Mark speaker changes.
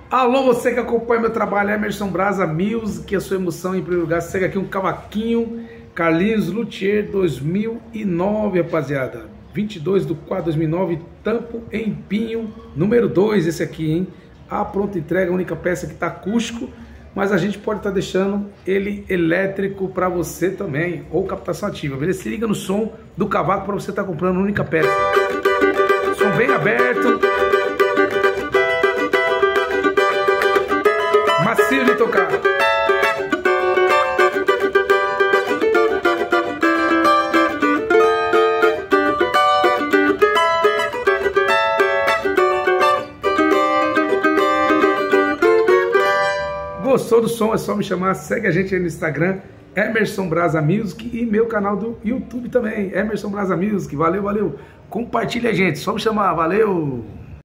Speaker 1: Alô, você que acompanha meu trabalho, Emerson Brasa Music, a sua emoção em primeiro lugar. Segue aqui um cavaquinho, Carlinhos Luthier 2009, rapaziada. 22/4/2009, tampo em pinho, número 2, esse aqui, hein? A pronta entrega, a única peça que tá acústico, mas a gente pode estar deixando ele elétrico para você também, ou captação ativa, beleza? Se liga no som do cavaco para você estar comprando a única peça. Som bem aberto. Macio de tocar. Gostou do som? É só me chamar. Segue a gente aí no Instagram, Emerson Brasa Music, e meu canal do YouTube também, Emerson Brasa Music. Valeu, valeu. Compartilha, gente. Só me chamar. Valeu.